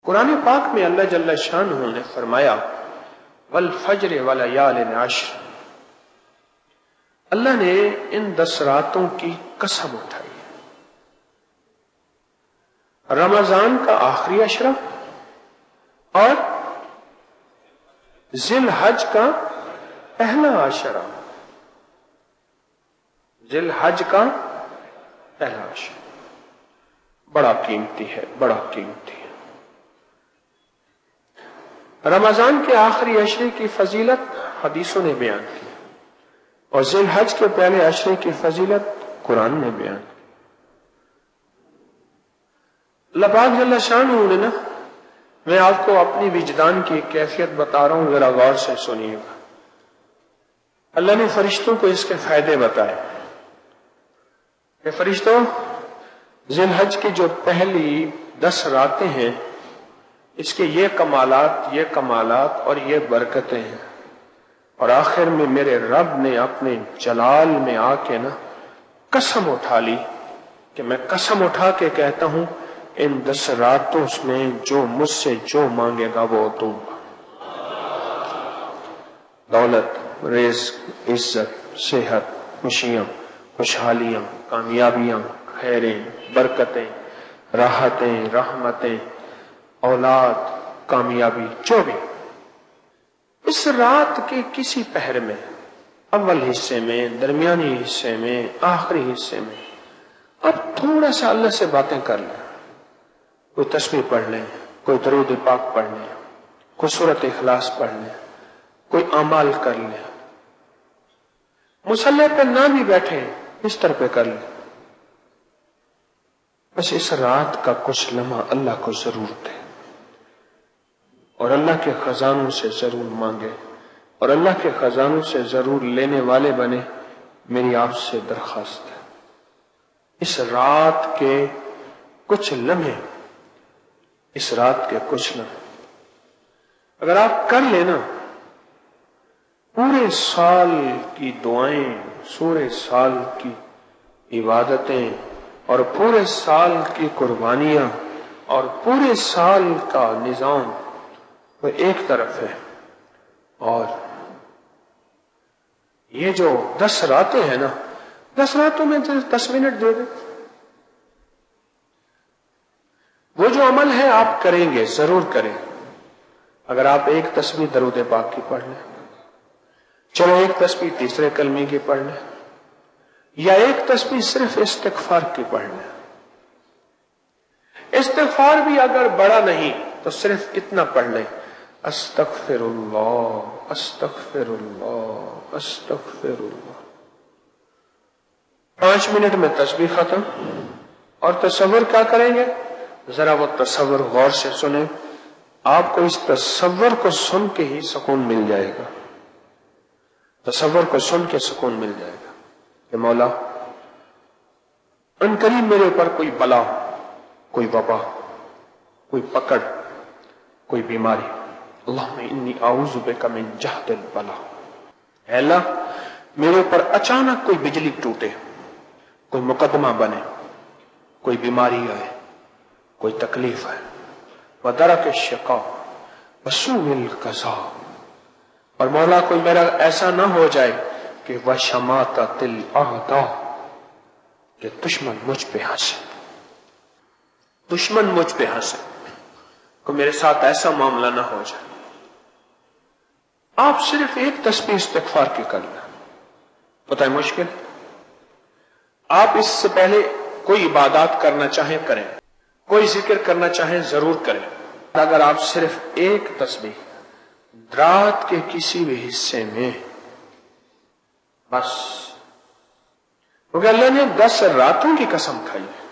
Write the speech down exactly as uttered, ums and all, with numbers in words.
قرآن پاک میں اللہ جل شانہ نے فرمایا والفجر ولیال عشر، اللہ نے ان دس راتوں کی قسم اٹھائی، رمضان کا آخری عشرہ اور ذی الحج کا پہلا عشرہ، ذی الحج کا پہلا عشرہ بڑا قیمتی ہے، بڑا قیمتی ہے۔ رمضان کے آخری عشرے کی فضیلت حدیثوں نے بیان کی اور ذی الحج کے پہلے عشرے کی فضیلت قرآن نے بیان کی۔ اللہ پاک جل شانہ نے نا، میں آپ کو اپنی وجدان کی کیفیت بتا رہا ہوں، ذرا غور سے سنیے گا۔ اللہ نے فرشتوں کو اس کے فائدے بتائے کہ فرشتوں، ذی الحج کی جو پہلی دس راتیں ہیں اس کے یہ کمالات، یہ کمالات اور یہ برکتیں ہیں، اور آخر میں میرے رب نے اپنے جلال میں آ کے نا قسم اٹھا لی کہ میں قسم اٹھا کے کہتا ہوں ان دس راتوں میں جو مجھ سے جو مانگے گا وہ دوں گا۔ دولت، رزق، عزت، صحت، خوشیاں، خوشحالیاں، کامیابیاں، خیریں، برکتیں، راحتیں، رحمتیں، اولاد، کامیابی، جو بھی اس رات کے کسی پہر میں، اول حصے میں، درمیانی حصے میں، آخری حصے میں اب تھوڑا سا اللہ سے باتیں کر لیں، کوئی تسبیح پڑھ لیں، کوئی درود پاک پڑھ لیں، کوئی سورۃ اخلاص پڑھ لیں، کوئی اعمال کر لیں، مصلی پہ نہ بھی بیٹھے بستر پہ کر لیں، بس اس رات کا کچھ لمحہ اللہ کو ضرور دے اور اللہ کے خزانوں سے ضرور مانگے اور اللہ کے خزانوں سے ضرور لینے والے بنے۔ میری آپ سے درخواست ہے، اس رات کے کچھ لمحے، اس رات کے کچھ لمحے اگر آپ کر لینا، پورے سال کی دعائیں، پورے سال کی عبادتیں اور پورے سال کی قربانیاں اور پورے سال کا نظام وہ ایک طرف ہے، اور یہ جو دس راتیں ہیں نا، دس راتوں میں دس منٹ دے دیں، وہ جو عمل ہے آپ کریں گے، ضرور کریں۔ اگر آپ ایک تسبیح درود پاک کی پڑھ لیں، چلو ایک تسبیح تیسرے کلمے کی پڑھ لیں، یا ایک تسبیح صرف استغفار کی پڑھ لیں۔ استغفار بھی اگر بڑا نہیں تو صرف اتنا پڑھ لیں، استغفر اللہ، استغفر اللہ، استغفر اللہ۔ پانچ منٹ میں تسبیح ختم، اور تصور کیا کریں گے؟ ذرا وہ تصور غور سے سنیں، آپ کو اس تصور کو سن کے ہی سکون مل جائے گا، تصور کو سن کے سکون مل جائے گا کہ مولا ان قریب میرے اوپر کوئی بلا، کوئی وبا، کوئی پکڑ، کوئی بیماری، اللہم انی اعوذ بک من جہد البلا، اے اللہ میرے اوپر اچانک کوئی بجلی ٹوٹے، کوئی مقدمہ بنے، کوئی بیماری آئے، کوئی تکلیف ہے، وَدَرَكِ الشِّقَاءِ وَسُوءِ الْقَضَاءِ، اور مولا کوئی میرا ایسا نہ ہو جائے کہ وَشَمَاتَةِ الْأَعْدَاءِ، کہ دشمن مجھ پہ ہنسے، دشمن مجھ پہ ہنسے، کہ میرے ساتھ ایسا معاملہ نہ ہو جائے۔ آپ صرف ایک تسبیح استغفار کی کر لیں، پتہ ہے مشکل، آپ اس سے پہلے کوئی عبادات کرنا چاہیں کریں، کوئی ذکر کرنا چاہیں ضرور کریں، اگر آپ صرف ایک تسبیح رات کے کسی بھی حصے میں، بس، کیونکہ اللہ نے دس راتوں کی قسم کھائی ہے،